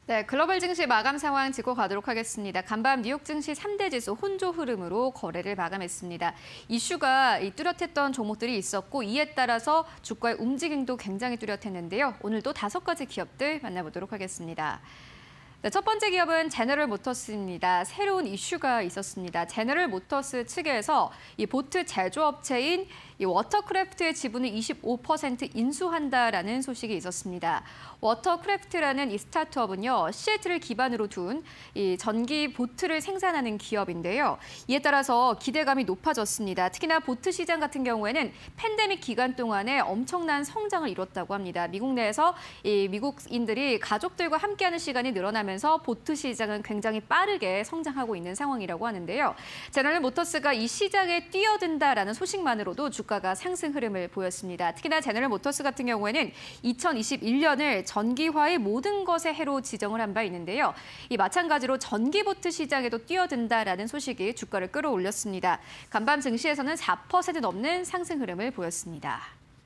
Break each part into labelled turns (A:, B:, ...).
A: 네, 글로벌 증시 마감 상황 짚고 가도록 하겠습니다. 간밤 뉴욕 증시 3대 지수 혼조 흐름으로 거래를 마감했습니다. 이슈가 뚜렷했던 종목들이 있었고 이에 따라서 주가의 움직임도 굉장히 뚜렷했는데요. 오늘도 5가지 기업들 만나보도록 하겠습니다. 네, 첫 번째 기업은 제너럴 모터스입니다. 새로운 이슈가 있었습니다. 제너럴 모터스 측에서 이 보트 제조업체인 이 워터크래프트의 지분을 25% 인수한다라는 소식이 있었습니다. 워터크래프트라는 이 스타트업은요, 시애틀을 기반으로 둔 이 전기 보트를 생산하는 기업인데요. 이에 따라서 기대감이 높아졌습니다. 특히나 보트 시장 같은 경우에는 팬데믹 기간 동안에 엄청난 성장을 이뤘다고 합니다. 미국 내에서 이 미국인들이 가족들과 함께하는 시간이 늘어나면서 보트 시장은 굉장히 빠르게 성장하고 있는 상황이라고 하는데요. 제너럴 모터스가 이 시장에 뛰어든다라는 소식만으로도 주가가 상승 흐름을 보였습니다. 특히나 제너럴 모터스 같은 경우에는 2021년을 전기화의 모든 것의 해로 지정을 한 바 있는데요. 이 마찬가지로 전기보트 시장에도 뛰어든다라는 소식이 주가를 끌어올렸습니다. 간밤 증시에서는 4% 넘는 상승 흐름을 보였습니다.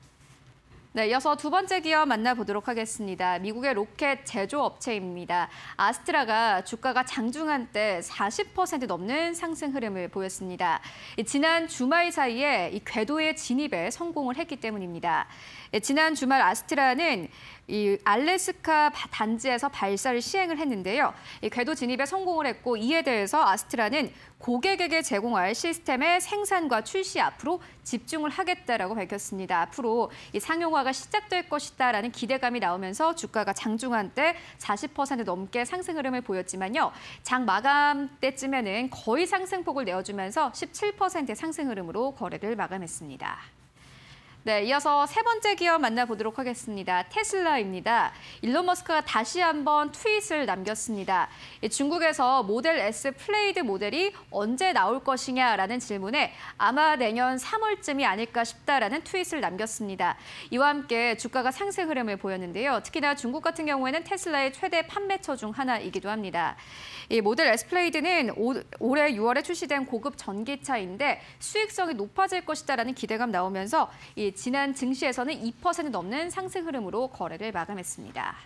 A: 네, 이어서 두 번째 기업 만나보도록 하겠습니다. 미국의 로켓 제조업체입니다. 아스트라가 주가가 장중한 때 40% 넘는 상승 흐름을 보였습니다. 지난 주말 사이에 이 궤도의 진입에 성공을 했기 때문입니다. 지난 주말 아스트라는 이 알래스카 단지에서 발사를 시행을 했는데요. 이 궤도 진입에 성공을 했고 이에 대해서 아스트라는 고객에게 제공할 시스템의 생산과 출시 앞으로 집중을 하겠다라고 밝혔습니다. 앞으로 이 상용화가 시작될 것이다라는 기대감이 나오면서 주가가 장중한 때 40% 넘게 상승 흐름을 보였지만요. 장 마감 때쯤에는 거의 상승폭을 내어주면서 17%의 상승 흐름으로 거래를 마감했습니다. 네, 이어서 세 번째 기업 만나보도록 하겠습니다. 테슬라입니다. 일론 머스크가 다시 한번 트윗을 남겼습니다. 중국에서 모델 S 플레이드 모델이 언제 나올 것이냐라는 질문에 아마 내년 3월쯤이 아닐까 싶다라는 트윗을 남겼습니다. 이와 함께 주가가 상승 흐름을 보였는데요. 특히나 중국 같은 경우에는 테슬라의 최대 판매처 중 하나이기도 합니다. 이 모델 S 플레이드는 올해 6월에 출시된 고급 전기차인데 수익성이 높아질 것이다라는 기대감 나오면서 지난 증시에서는 2% 넘는 상승 흐름으로 거래를 마감했습니다.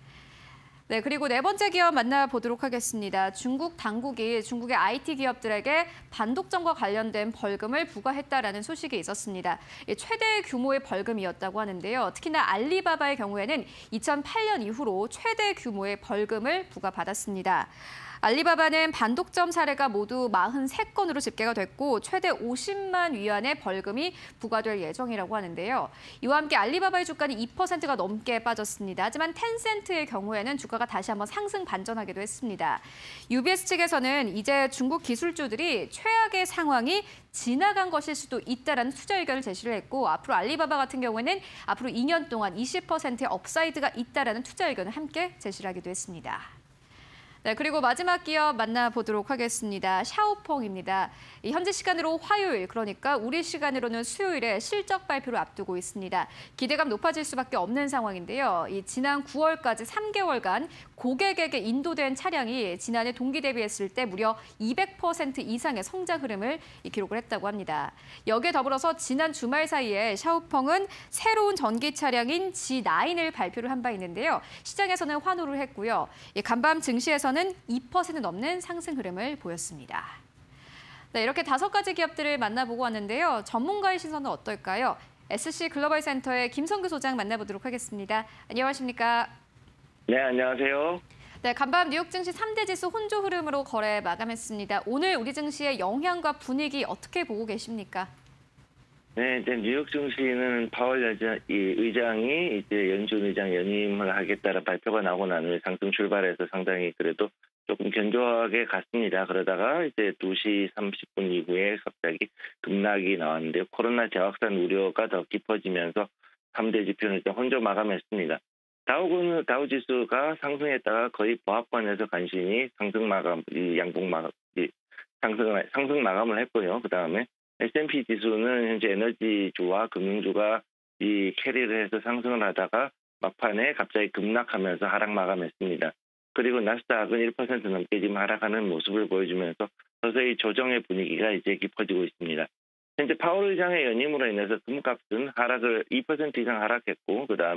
A: 네, 그리고 네 번째 기업 만나보도록 하겠습니다. 중국 당국이 중국의 IT 기업들에게 반독점과 관련된 벌금을 부과했다라는 소식이 있었습니다. 최대 규모의 벌금이었다고 하는데요. 특히나 알리바바의 경우에는 2008년 이후로 최대 규모의 벌금을 부과받았습니다. 알리바바는 반독점 사례가 모두 43건으로 집계가 됐고 최대 50만 위안의 벌금이 부과될 예정이라고 하는데요. 이와 함께 알리바바의 주가는 2%가 넘게 빠졌습니다. 하지만 텐센트의 경우에는 주가가 다시 한번 상승 반전하기도 했습니다. UBS 측에서는 이제 중국 기술주들이 최악의 상황이 지나간 것일 수도 있다라는 투자 의견을 제시를 했고 앞으로 알리바바 같은 경우에는 앞으로 2년 동안 20%의 업사이드가 있다라는 투자 의견을 함께 제시를 하기도 했습니다. 네, 그리고 마지막 기업 만나보도록 하겠습니다. 샤오펑입니다. 현지 시간으로 화요일, 그러니까 우리 시간으로는 수요일에 실적 발표를 앞두고 있습니다. 기대감 높아질 수밖에 없는 상황인데요. 지난 9월까지 3개월간 고객에게 인도된 차량이 지난해 동기 대비했을 때 무려 200% 이상의 성장 흐름을 기록을 했다고 합니다. 여기에 더불어서 지난 주말 사이에 샤오펑은 새로운 전기 차량인 G9을 발표를 한 바 있는데요. 시장에서는 환호를 했고요. 간밤 증시에서는 2% 넘는 상승 흐름을 보였습니다. 네, 이렇게 5가지 기업들을 만나보고 왔는데요. 전문가의 시선은 어떨까요? SC 글로벌 센터의 김성규 소장 만나보도록 하겠습니다. 안녕하십니까?
B: 네, 안녕하세요.
A: 네, 간밤 뉴욕 증시 3대 지수 혼조 흐름으로 거래 마감했습니다. 오늘 우리 증시의 영향과 분위기 어떻게 보고 계십니까?
B: 네, 이제 뉴욕 증시는 파월 의장이 이제 연준 의장 연임을 하겠다는 발표가 나고 난 후에 상승 출발해서 상당히 그래도 조금 견조하게 갔습니다. 그러다가 이제 2시 30분 이후에 갑자기 급락이 나왔는데요. 코로나 재확산 우려가 더 깊어지면서 3대 지표는 이제 혼조 마감했습니다. 다우 지수가 상승했다가 거의 보합권에서 간신히 상승 마감을 했고요. 그 다음에 S&P 지수는 현재 에너지주와 금융주가 캐리를 해서 상승을 하다가 막판에 갑자기 급락하면서 하락 마감했습니다. 그리고 나스닥은 1% 넘게 지금 하락하는 모습을 보여주면서 서서히 조정의 분위기가 이제 깊어지고 있습니다. 현재 파월 의장의 연임으로 인해서 금값은 하락을 2% 이상 하락했고, 그 다음에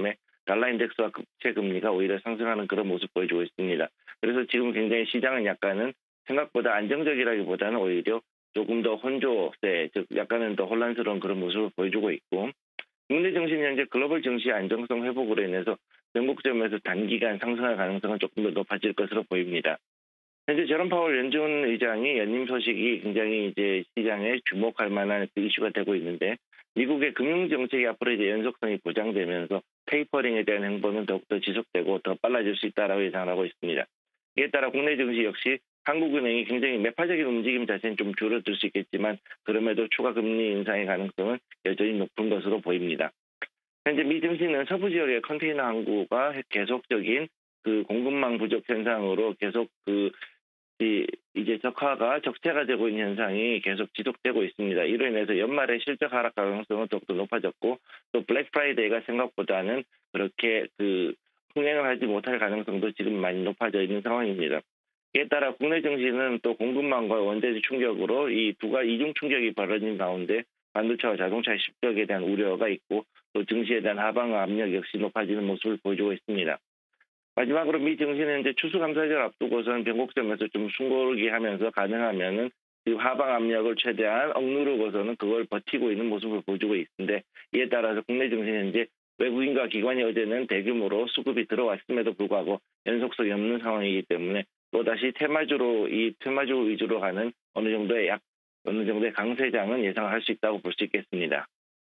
B: 달러 인덱스와 국채 금리가 오히려 상승하는 그런 모습 보여주고 있습니다. 그래서 지금 굉장히 시장은 약간은 생각보다 안정적이라기보다는 오히려 조금 더 혼조세, 즉 약간은 더 혼란스러운 그런 모습을 보여주고 있고, 국내 증시는 현재 글로벌 증시의 안정성 회복으로 인해서 전국점에서 단기간 상승할 가능성은 조금 더 높아질 것으로 보입니다. 현재 제롬 파월 연준 의장이 연임 소식이 굉장히 이제 시장에 주목할 만한 그 이슈가 되고 있는데, 미국의 금융 정책이 앞으로 이제 연속성이 보장되면서 테이퍼링에 대한 행보는 더욱더 지속되고 더 빨라질 수 있다라고 예상을 하고 있습니다. 이에 따라 국내 증시 역시 한국은행이 굉장히 매파적인 움직임 자체는 좀 줄어들 수 있겠지만, 그럼에도 추가 금리 인상의 가능성은 여전히 높은 것으로 보입니다. 현재 미 증시는 서부 지역의 컨테이너 항구가 계속적인 그 공급망 부족 현상으로 계속 이제 적체가 되고 있는 현상이 계속 지속되고 있습니다. 이로 인해서 연말에 실적 하락 가능성은 더욱더 높아졌고, 또 블랙 프라이데이가 생각보다는 그렇게 흥행을 하지 못할 가능성도 지금 많이 높아져 있는 상황입니다. 이에 따라 국내 증시는 또 공급망과 원재료 충격으로 이중 충격이 벌어진 가운데 반도체와 자동차 실적에 대한 우려가 있고, 또 증시에 대한 하방 압력 역시 높아지는 모습을 보여주고 있습니다. 마지막으로 미 증시는 이제 추수감사절 앞두고서는 변곡점에서 좀 숨고르기 하면서 가능하면은 그 하방 압력을 최대한 억누르고서는 그걸 버티고 있는 모습을 보여주고 있는데, 이에 따라서 국내 증시는 현재 외국인과 기관이 어제는 대규모로 수급이 들어왔음에도 불구하고 연속성이 없는 상황이기 때문에 또다시 테마주 위주로 가는 어느 정도의 강세장은 예상할 수 있다고 볼 수 있겠습니다.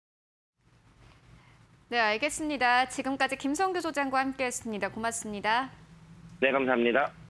A: 네, 알겠습니다. 지금까지 김성규 소장과 함께했습니다. 고맙습니다.
B: 네, 감사합니다.